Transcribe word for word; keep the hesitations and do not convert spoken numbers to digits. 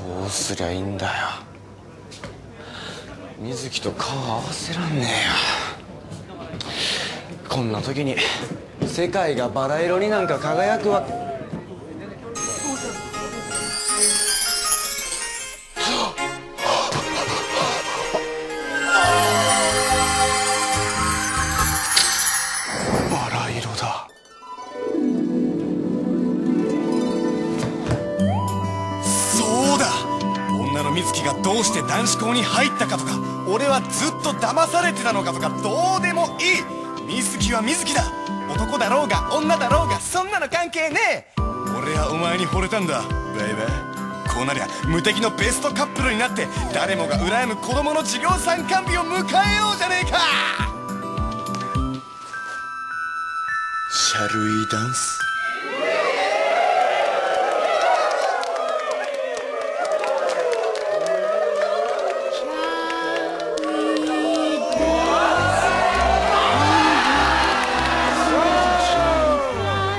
どうすりゃいいんだよ。水木と顔合わせらんねえよ。こんな時に世界がバラ色になんか輝くわ。バラ色だ。 そうだ、女の水木がどうして男子校に入ったかとか、俺はずっと騙されてたのかとか、どうでもいい。水木は水木だ。男だろうが女だろうがそんなの関係ねえ。俺はお前に惚れたんだベイベー。こうなりゃ無敵のベストカップルになって誰もが羨む子供の授業参観日を迎えようじゃねえか。 シャルイダンス。